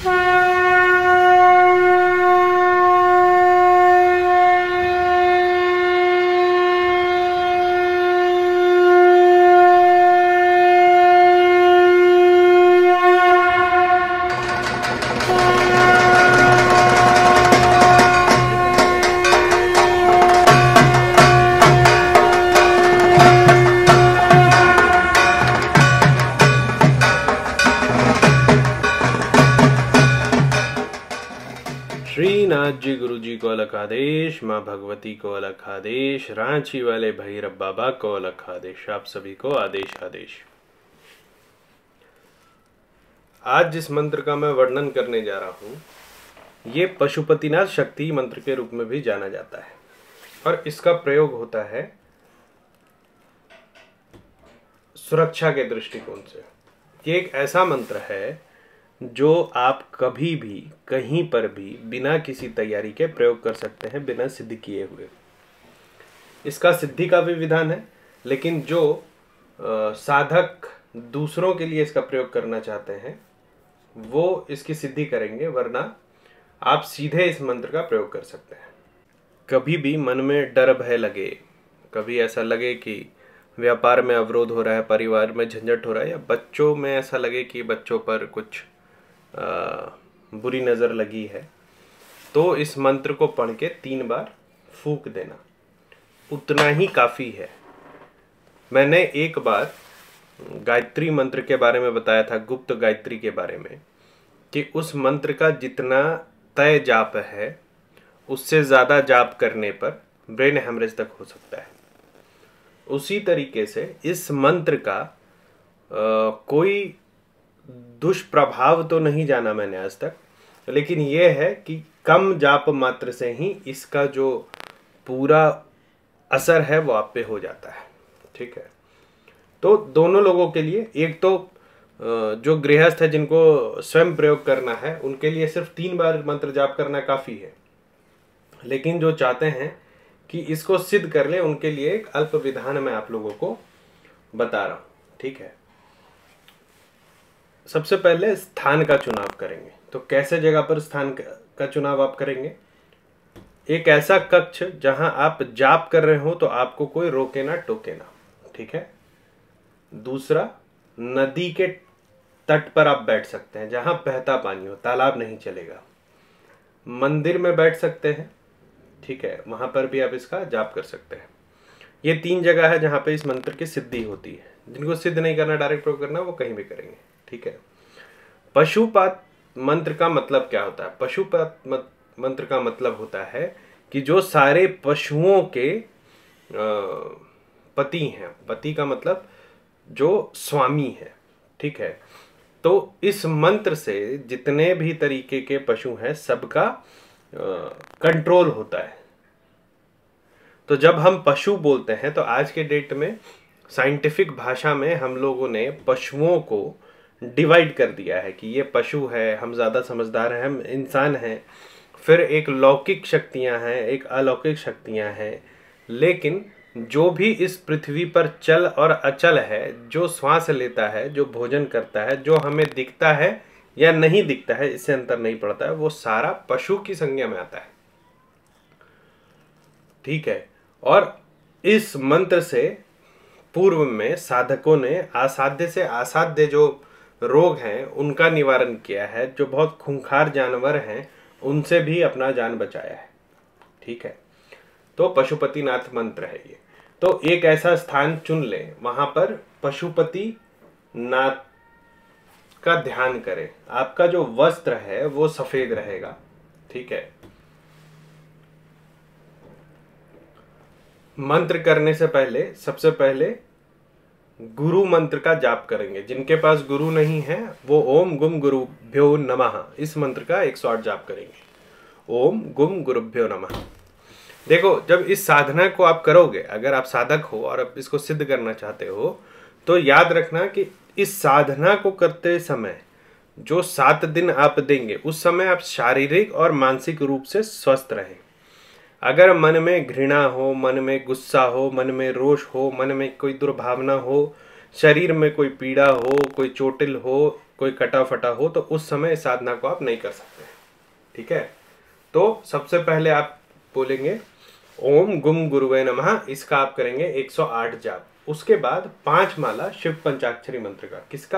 श्रीनाथ जी गुरु जी को अलग आदेश, माँ भगवती को अलग आदेश, रांची वाले भैरव बाबा को अलग आदेश, आप सभी को आदेश आदेश। आज जिस मंत्र का मैं वर्णन करने जा रहा हूँ ये पशुपतिनाथ शक्ति मंत्र के रूप में भी जाना जाता है और इसका प्रयोग होता है सुरक्षा के दृष्टिकोण से। ये एक ऐसा मंत्र है जो आप कभी भी कहीं पर भी बिना किसी तैयारी के प्रयोग कर सकते हैं, बिना सिद्ध किए हुए। इसका सिद्धि का भी विधान है, लेकिन जो साधक दूसरों के लिए इसका प्रयोग करना चाहते हैं वो इसकी सिद्धि करेंगे, वरना आप सीधे इस मंत्र का प्रयोग कर सकते हैं। कभी भी मन में डर भय लगे, कभी ऐसा लगे कि व्यापार में अवरोध हो रहा है, परिवार में झंझट हो रहा है, या बच्चों में ऐसा लगे कि बच्चों पर कुछ बुरी नज़र लगी है, तो इस मंत्र को पढ़ के 3 बार फूंक देना, उतना ही काफ़ी है। मैंने एक बार गायत्री मंत्र के बारे में बताया था, गुप्त गायत्री के बारे में, कि उस मंत्र का जितना तय जाप है उससे ज़्यादा जाप करने पर ब्रेन हेमरेज तक हो सकता है। उसी तरीके से इस मंत्र का कोई दुष्प्रभाव तो नहीं जाना मैंने आज तक, लेकिन यह है कि कम जाप मात्र से ही इसका जो पूरा असर है वो आप पे हो जाता है। ठीक है, तो दोनों लोगों के लिए, एक तो जो गृहस्थ है जिनको स्वयं प्रयोग करना है उनके लिए सिर्फ 3 बार मंत्र जाप करना काफ़ी है, लेकिन जो चाहते हैं कि इसको सिद्ध कर ले उनके लिए एक अल्प विधान मैं आप लोगों को बता रहा हूँ। ठीक है, सबसे पहले स्थान का चुनाव करेंगे। तो कैसे जगह पर स्थान का चुनाव आप करेंगे? एक ऐसा कक्ष जहां आप जाप कर रहे हो तो आपको कोई रोके ना टोके ना। ठीक है। दूसरा, नदी के तट पर आप बैठ सकते हैं जहां बहता पानी हो, तालाब नहीं चलेगा। मंदिर में बैठ सकते हैं, ठीक है, वहां पर भी आप इसका जाप कर सकते हैं। ये 3 जगह है जहां पे इस मंत्र की सिद्धि होती है। जिनको सिद्ध नहीं करना, डायरेक्ट प्रयोग करना, वो कहीं भी करेंगे। ठीक है। पशुपात मंत्र का मतलब क्या होता है? पशुपात मंत्र का मतलब होता है कि जो सारे पशुओं के पति हैं, पति का मतलब जो स्वामी है। ठीक है। तो इस मंत्र से जितने भी तरीके के पशु हैं सबका कंट्रोल होता है। तो जब हम पशु बोलते हैं तो आज के डेट में साइंटिफिक भाषा में हम लोगों ने पशुओं को डिवाइड कर दिया है कि ये पशु है, हम ज़्यादा समझदार हैं, हम इंसान हैं, फिर एक लौकिक शक्तियां हैं, एक अलौकिक शक्तियां हैं। लेकिन जो भी इस पृथ्वी पर चल और अचल है, जो श्वास लेता है, जो भोजन करता है, जो हमें दिखता है या नहीं दिखता है, इससे अंतर नहीं पड़ता है, वो सारा पशु की संज्ञा में आता है। ठीक है। और इस मंत्र से पूर्व में साधकों ने असाध्य से असाध्य जो रोग हैं उनका निवारण किया है, जो बहुत खूंखार जानवर हैं उनसे भी अपना जान बचाया है। ठीक है। तो पशुपतिनाथ मंत्र है ये। तो एक ऐसा स्थान चुन ले, वहां पर पशुपति नाथ का ध्यान करें। आपका जो वस्त्र है वो सफेद रहेगा। ठीक है। मंत्र करने से पहले सबसे पहले गुरु मंत्र का जाप करेंगे। जिनके पास गुरु नहीं है वो ओम गुम गुरुभ्यो नमः इस मंत्र का 108 जाप करेंगे। ओम गुम गुरुभ्यो नमः। देखो, जब इस साधना को आप करोगे, अगर आप साधक हो और आप इसको सिद्ध करना चाहते हो, तो याद रखना कि इस साधना को करते समय जो 7 दिन आप देंगे उस समय आप शारीरिक और मानसिक रूप से स्वस्थ रहें। अगर मन में घृणा हो, मन में गुस्सा हो, मन में रोष हो, मन में कोई दुर्भावना हो, शरीर में कोई पीड़ा हो, कोई चोटिल हो, कोई कटा फटा हो तो उस समय इस साधना को आप नहीं कर सकते। ठीक है, तो सबसे पहले आप बोलेंगे ओम गुम गुरुवे नमः, इसका आप करेंगे 108 जाप। उसके बाद 5 माला शिव पंचाक्षरी मंत्र का, किसका?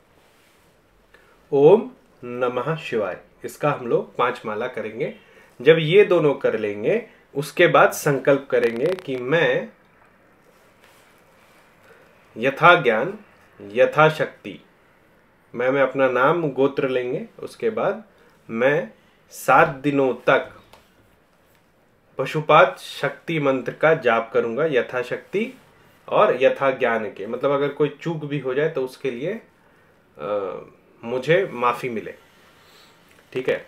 ओम नमः शिवाय, इसका हम लोग 5 माला करेंगे। जब ये दोनों कर लेंगे उसके बाद संकल्प करेंगे कि मैं यथा ज्ञान यथा शक्ति, मैं अपना नाम गोत्र लेंगे। उसके बाद मैं 7 दिनों तक पशुपात शक्ति मंत्र का जाप करूंगा यथाशक्ति और यथा ज्ञान के, मतलब अगर कोई चूक भी हो जाए तो उसके लिए मुझे माफी मिले। ठीक है,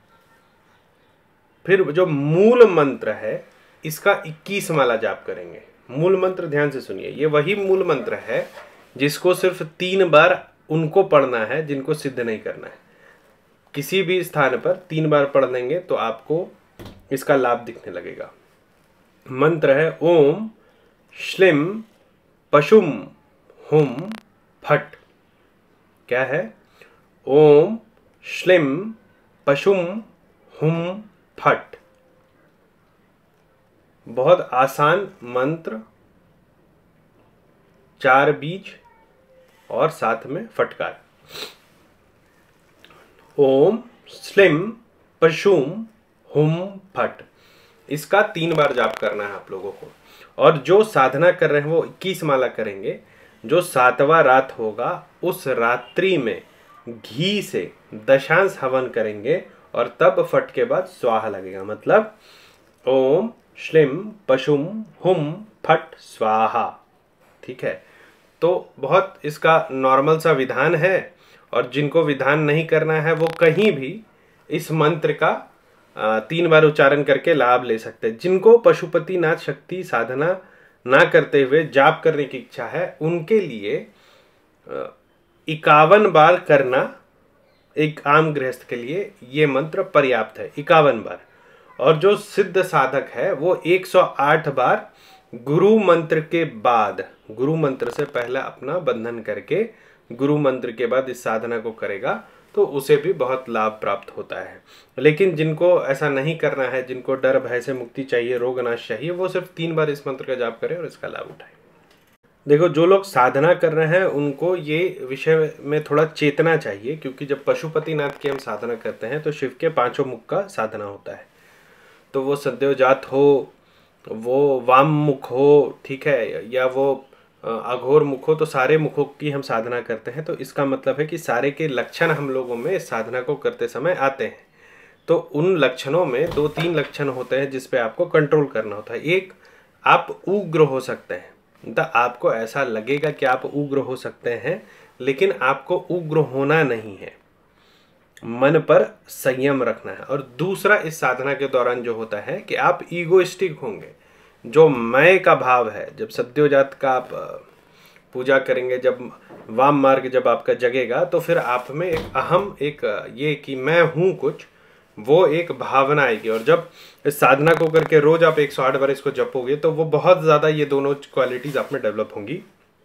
फिर जो मूल मंत्र है इसका 21 माला जाप करेंगे। मूल मंत्र ध्यान से सुनिए, ये वही मूल मंत्र है जिसको सिर्फ 3 बार उनको पढ़ना है जिनको सिद्ध नहीं करना है। किसी भी स्थान पर 3 बार पढ़ लेंगे तो आपको इसका लाभ दिखने लगेगा। मंत्र है ओम श्लिम पशुम हुम फट। क्या है? ओम श्लिम पशुम हुम फट। बहुत आसान मंत्र, 4 बीज और साथ में फटकार। ओम श्लिम पशुम हुम फट, इसका 3 बार जाप करना है आप लोगों को। और जो साधना कर रहे हैं वो 21 माला करेंगे। जो 7वां रात होगा उस रात्रि में घी से दशांश हवन करेंगे और तब फट के बाद स्वाहा लगेगा, मतलब ओम श्लिम पशुम हुम फट स्वाहा। ठीक है, तो बहुत इसका नॉर्मल सा विधान है, और जिनको विधान नहीं करना है वो कहीं भी इस मंत्र का 3 बार उच्चारण करके लाभ ले सकते हैं। जिनको पशुपतिनाथ शक्ति साधना ना करते हुए जाप करने की इच्छा है उनके लिए 51 बार करना एक आम गृहस्थ के लिए ये मंत्र पर्याप्त है, 51 बार। और जो सिद्ध साधक है वो 108 बार गुरु मंत्र के बाद, गुरु मंत्र से पहले अपना बंधन करके गुरु मंत्र के बाद इस साधना को करेगा तो उसे भी बहुत लाभ प्राप्त होता है। लेकिन जिनको ऐसा नहीं करना है, जिनको डर भय से मुक्ति चाहिए, रोग नाश चाहिए, वो सिर्फ 3 बार इस मंत्र का जाप करें और इसका लाभ उठाएं। देखो, जो लोग साधना कर रहे हैं उनको ये विषय में थोड़ा चेतना चाहिए, क्योंकि जब पशुपतिनाथ की हम साधना करते हैं तो शिव के 5 मुख का साधना होता है। तो वो सद्योजात हो, वो वाम मुख हो, ठीक है, या वो अघोर मुख हो, तो सारे मुखों की हम साधना करते हैं। तो इसका मतलब है कि सारे के लक्षण हम लोगों में इस साधना को करते समय आते हैं। तो उन लक्षणों में 2-3 लक्षण होते हैं जिस पे आपको कंट्रोल करना होता है। एक, आप उग्र हो सकते हैं, मतलब आपको ऐसा लगेगा कि आप उग्र हो सकते हैं, लेकिन आपको उग्र होना नहीं है, मन पर संयम रखना है। और दूसरा, इस साधना के दौरान जो होता है कि आप ईगोइस्टिक होंगे। जो मैं का भाव है, जब सद्योजात का आप पूजा करेंगे, जब वाम मार्ग जब आपका जगेगा तो फिर आप में एक अहम, एक ये कि मैं हूं कुछ, वो एक भावना आएगी। और जब इस साधना को करके रोज आप 108 बार इसको जपोगे तो वो बहुत ज्यादा ये दोनों क्वालिटीज आप में डेवलप होंगी।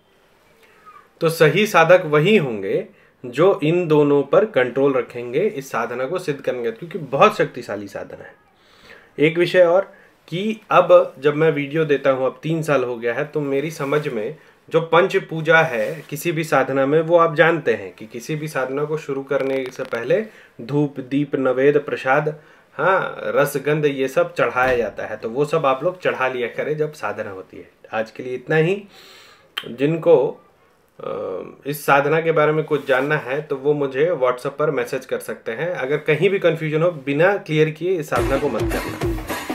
तो सही साधक वही होंगे जो इन दोनों पर कंट्रोल रखेंगे इस साधना को सिद्ध करेंगे, क्योंकि बहुत शक्तिशाली साधना है। एक विषय और कि अब जब मैं वीडियो देता हूं, अब 3 साल हो गया है, तो मेरी समझ में जो पंच पूजा है किसी भी साधना में, वो आप जानते हैं कि किसी भी साधना को शुरू करने से पहले धूप दीप नवेद प्रसाद, हाँ, रसगंध, ये सब चढ़ाया जाता है। तो वो सब आप लोग चढ़ा लिया करें जब साधना होती है। आज के लिए इतना ही। जिनको इस साधना के बारे में कुछ जानना है तो वो मुझे व्हाट्सएप पर मैसेज कर सकते हैं। अगर कहीं भी कंफ्यूजन हो, बिना क्लियर किए इस साधना को मत करना।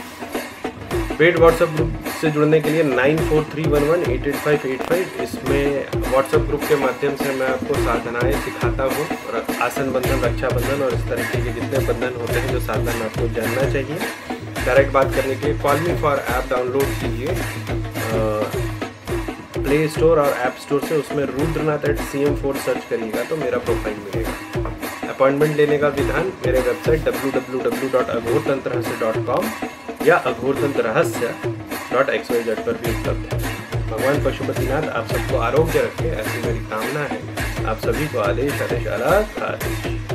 पेड व्हाट्सएप ग्रुप से जुड़ने के लिए 9431188585, इसमें व्हाट्सएप ग्रुप के माध्यम से मैं आपको साधनाएं सिखाता हूँ, और आसन बंधन, रक्षा बंधन और इस तरीके के जितने बंधन होते हैं जो साधना में आपको जानना चाहिए। डायरेक्ट बात करने के लिए call me for app download कीजिए प्ले स्टोर और ऐप स्टोर से, उसमें rudranath@cm4 सर्च करिएगा तो मेरा प्रोफाइल मिलेगा। अपॉइंटमेंट लेने का विधान मेरे वेबसाइट www.aghortantrahasya.com या aghortantrahasya.xyz पर भी उपलब्ध है। भगवान पशुपतिनाथ आप सबको आरोग्य रखे, ऐसी मेरी कामना है। आप सभी को आदेश आदेश आला खाते।